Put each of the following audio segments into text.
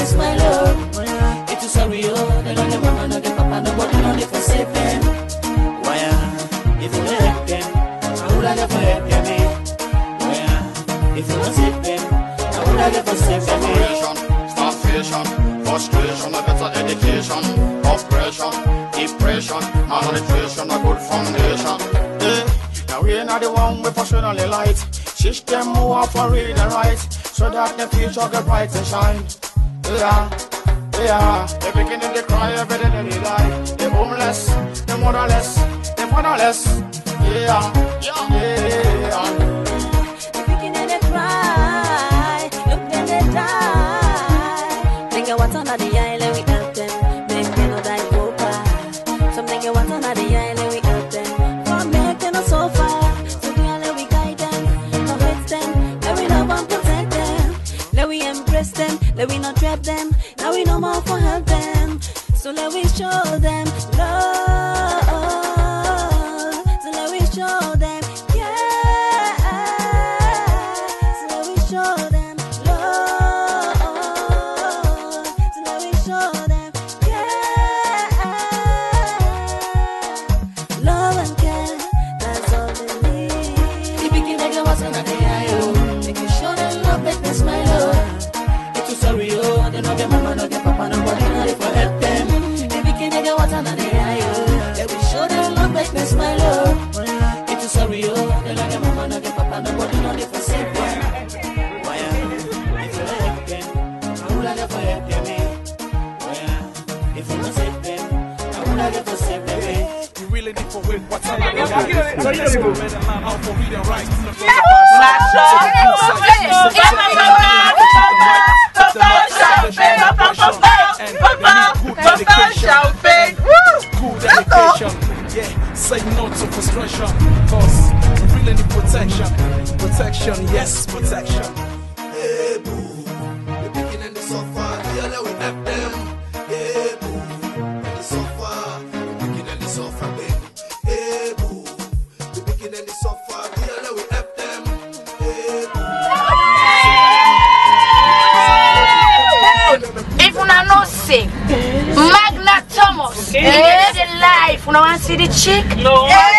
witness my love. It's too sorry, oh, they don't get mama, no get papa, nobody know they for save them. Why, if you help them, I would have never help them. Why, if you don't save them, I would have never save them. Starvation, frustration, a better education, oppression, depression, malnutrition, a good foundation. Now we ain't the one we personally light. System move up for read and write, so that the future get bright and shine. Yeah. The beginning they cry, every day they die. The homeless, the motherless, the fatherless. Yeah. The beginning they cry, look then they die. Think you want another island, we help them. Make them not die go by. Some think you want another island, we help them. For make them not so far. So the island we guide them, not hurt them. Let we love and protect them. Let we embrace them, let we not trap them. Now we know more for help them. So let we show them love. So let we show them, yeah. So let we show them love. So let we show them, yeah. Love and care, that's all they need. The beginning they was another eye, make you show them love, make them smile, oh. It's too sorry, oh, they don't get mama, no get papa, nobody know they for help them. The beginning they was another eye, they will show them love, make them smile, oh. It's too sorry, oh, they don't get mama, no get papa, nobody know they for save them. Why, if you help them, I would have never help them. Why, if you don't save them, I would have never save them. We really need for win. What's up? So let's go, man. I'm out for reading rights. Good dedication. Yeah, say no to frustration. Cause we really need protection. Protection, yes, protection. Hey boo, the beginning the suffer, the other we help them. Hey boo, the suffer, the beginning the suffer, baby. Hey boo, the beginning the suffer, the other we help them. Hey boo. If you not sick, Magna Thomas, the life, you want to see the chick? No.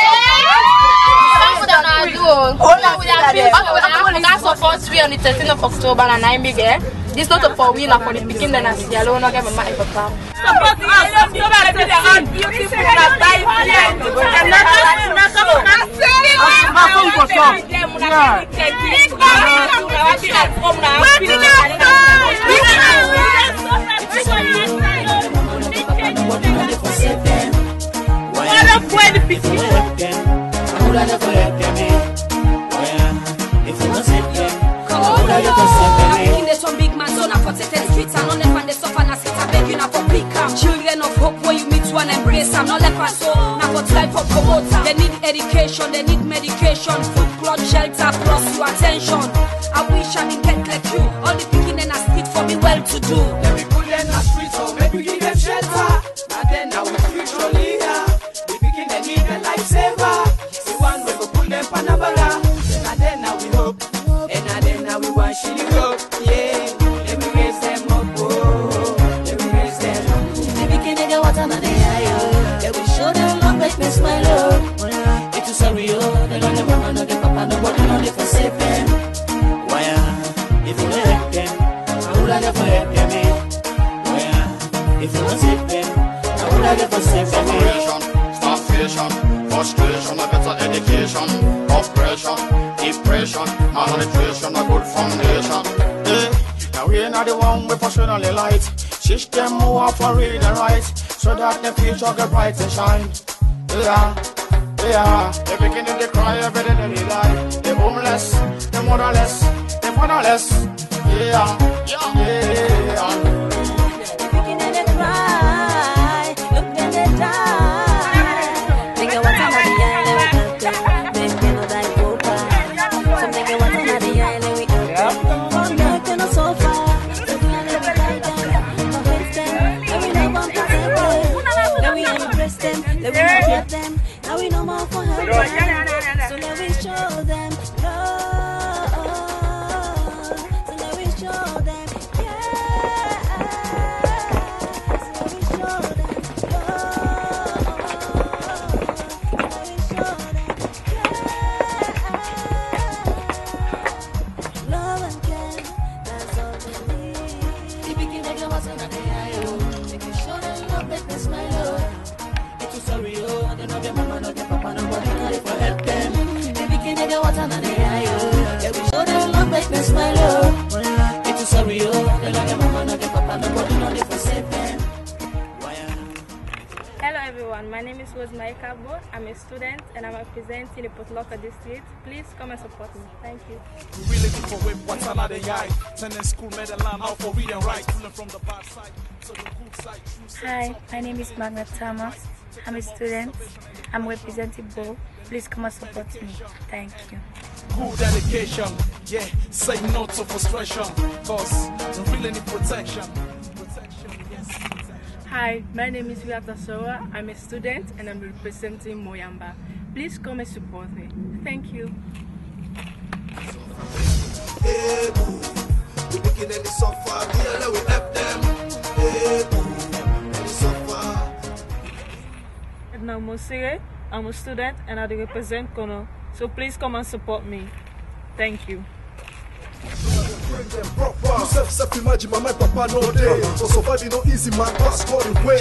That's support we on the 13th of October and Nijmegen. This is not a for winner for the beginning and Sierra Leone not get my mind for time. Support us, children of hope where you meet one embrace them. Not left us so now for life for promoter. They need education, they need medication, food, cloth, shelter, plus your attention. I wish I didn't get like you. All the picking in a street for me well to do. Let me put them in the street so maybe give them shelter. And then now we future leader. The picking they need a lifesaver. The one we go pull them panabara. And then now we hope. And then now we want she go. Yeah, let me raise them up. They will show them love, make me smile, oh. It's too sorry, oh, they don't get mama, no get papa, nobody know they for save them. Why, if you help them, I would have never help them. Why, if you don't save them, I would have never save them. Starvation, frustration, a better education, oppression, depression, malnutrition, a good foundation. Now we ain't the one we personally light. System move up for read and write, so that the future get bright and shine. Yeah. The beginning they cry, every day they die. The homeless, the motherless, the fatherless. Yeah. The beginning they cry, look then they die. Think you want another island, we help them. Make them not die go by. Some think you want another island, we help them. For make them not so far. Let we help them, now we know more for help them. So let we show them love. So let we show them, yeah. water na the eye, oh. Yeah, we show them love, make them smile, oh. It's sorry, oh. They don't get mama, no get papa, nobody know they for save them. Hello everyone, my name is Rosemary Kabo. I'm a student and I'm representing the Port Locker district. Please come and support me. Thank you. We really need for win what's another eye. Sending school medal line out for reading right. Pulling from the bad side to the good side. Hi, my name is Magna Thomas. I'm a student. I'm representing Bo. Please come and support me. Thank you. Good dedication, yeah. Say no to frustration, cause we really need protection. Hi, my name is Viata Soa. I'm a student and I'm representing Moyamba. Please come and support me. Thank you. Hey, boo. The beginning and the suffer, we help them. Hey, boo. And the suffer. Edna Mosire, I'm a student and I represent Kono. So please come and support me. Thank you. Self imagine my papa no day. So surviving no easy man, pass for the way.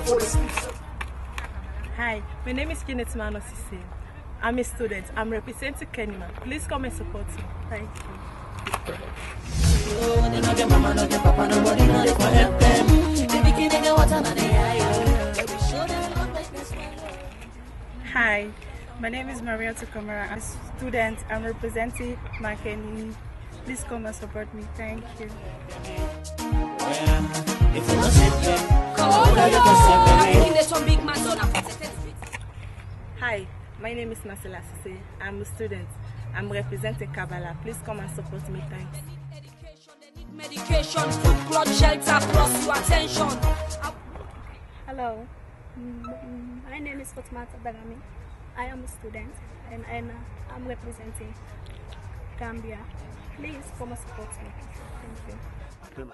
Hi, my name is Kenneth Mano Sisi. I'm a student. I'm representing Kenima. Please come and support me. Thank you. Oh, they don't get mama, no get papa, nobody know they for help them. They begin to get water na the eye, oh. Yeah, we show them love, make them smile, oh. Hi, my name is Marietta Kamara. I'm a student. I'm representing Makeni. Please come and support me. Thank you. If you don't save them, come on, you can save them. Hi, my name is Marcela Sise. I'm a student. I'm representing Kabbalah. Please come and support me. Thanks. Medication, food, cloth, shelter, plus your attention. Hello, my name is Fatmata Dagami. I am a student and I'm representing Gambia. Please come and support me. Thank you.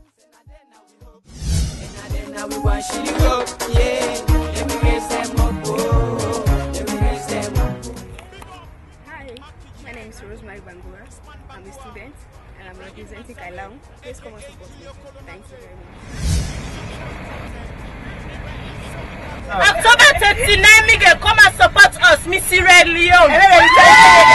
Now we want you up, yeah. Let me raise them up, oh. Let me raise them up. Hi, my name is Rosemary Bangura. I'm a student and I'm representing Kailang. Please come and support me. Thank you very much. October 29, Miguel, come and support us, Miss Sierra Leone.